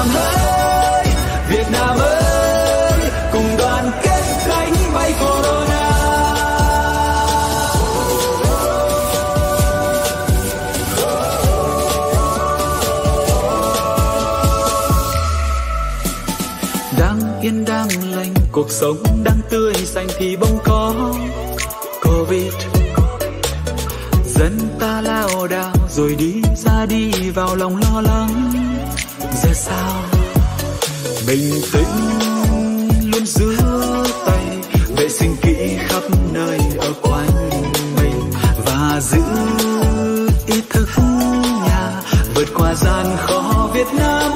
Nam ơi, Việt Nam ơi, cùng đoàn kết đánh bay Corona. Đang yên đang lành, cuộc sống đang tươi xanh thì bỗng có Covid. Dân ta lao đao rồi đi ra đi vào lòng lo lắng. Giờ sao bình tĩnh luôn giữ tay, vệ sinh kỹ khắp nơi ở quanh mình và giữ ý thức nhà, vượt qua gian khó Việt Nam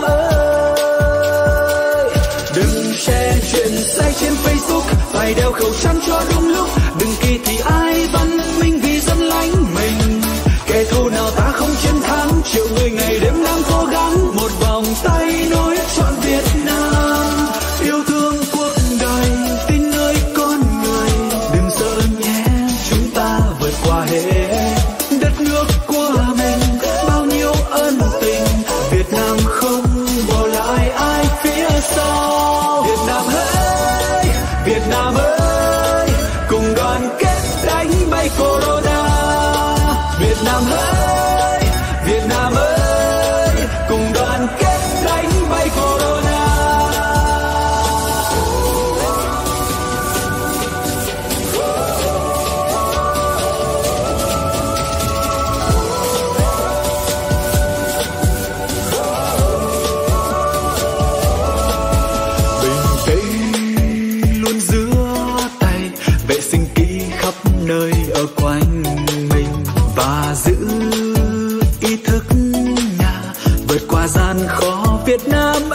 ơi. Đừng share chuyện sai trên Facebook, phải đeo khẩu trang cho đúng lúc. Đừng kỳ thị ai văn minh vì dân lánh mình. Kẻ thù nào ta không chiến thắng, triệu người ngày đêm đang cố gắng. Một vòng tay nối trọn Việt Nam, yêu thương cuộc đời, tin nơi con người. Đừng sợ nhé, chúng ta vượt qua hết. Đất nước của mình bao nhiêu ân tình, Việt Nam không bỏ lại ai phía sau. Việt Nam ơi, Việt Nam ơi, cùng đoàn kết đánh bay Corona. Việt Nam ơi, Việt Nam ơi, cùng đoàn kết đánh bay Corona. Bình tĩnh luôn giữ tay, vệ sinh kỹ khắp nơi ở quanh mình và giữ ý thức nhà, vượt qua gian khó Việt Nam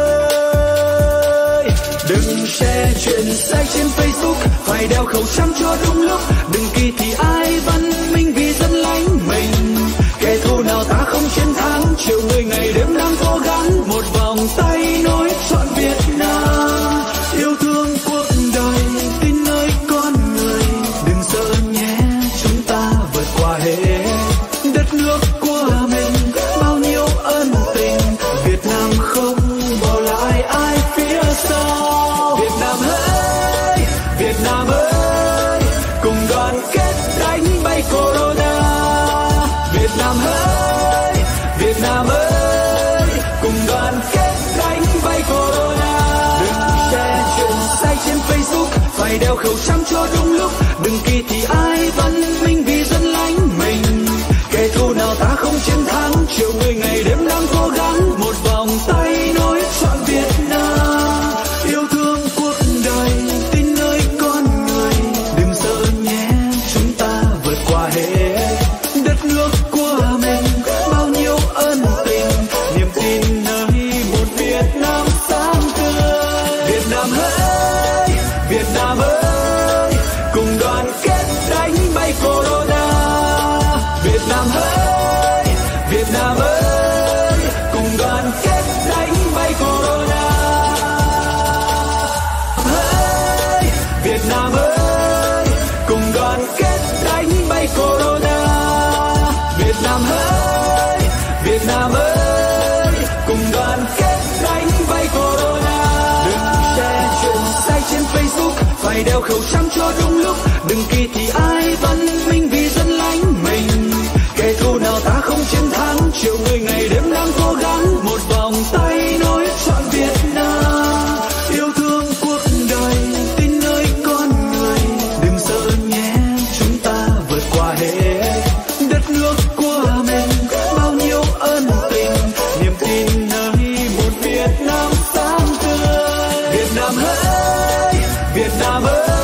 ơi. Đừng share chuyện sai trên Facebook, phải đeo khẩu trang cho đúng lúc. Đừng kỳ thị ai văn minh vì dân lánh mình. Kẻ thù nào ta không chiến thắng, triệu người ngày đêm đang cố gắng. Một vòng tay nối trọn Việt Nam, yêu thương cuộc đời, tin nơi con người. Đừng sợ nhé, chúng ta vượt qua hết. Đất nước của mình bao nhiêu ân tình, Việt Nam không bỏ lại ai phía sau. Việt Nam ơi, Việt Nam ơi, cùng đoàn kết đánh bay Corona. Việt Nam ơi, Việt Nam ơi, cùng đoàn kết đánh bay Corona. Đừng share chuyện sai trên Facebook, phải đeo khẩu trang cho đúng lúc. Đừng kỳ thị ai văn minh vì dân lánh mình. Kẻ thù nào ta không chiến thắng, triệu người ngày đêm đang cố gắng. Một vòng tay nối trọn Việt Nam, yêu thương cuộc đời, tin nơi con người. Đừng sợ nhé, chúng ta vượt qua hết. Đất nước của mình bao nhiêu ân tình, niềm tin nơi một Việt Nam sáng tươi. Việt Nam ơi, Việt Nam ơi, cùng đoàn kết đánh bay Corona. Việt Nam ơi, Việt Nam ơi, cùng đoàn kết đánh bay Corona. Việt Nam ơi, cùng đoàn kết đánh bay Corona. Việt Nam ơi, Việt Nam ơi, cùng đoàn kết đánh bay Corona. Đừng share chuyện sai trên Facebook, phải đeo khẩu trang cho đúng lúc. Đừng kỳ thị ai văn minh vì dân lánh mình. Kẻ thù nào ta không chiến thắng, triệu người ngày đêm đang cố gắng. Một vòng tay nối trọn Việt Nam, yêu thương cuộc đời, tin nơi con người. Đừng sợ nhé, chúng ta vượt qua hết. Đất nước của mình bao nhiêu ân tình, niềm tin nơi một Việt Nam sáng tươi. Việt Nam ơi, Việt Nam ơi,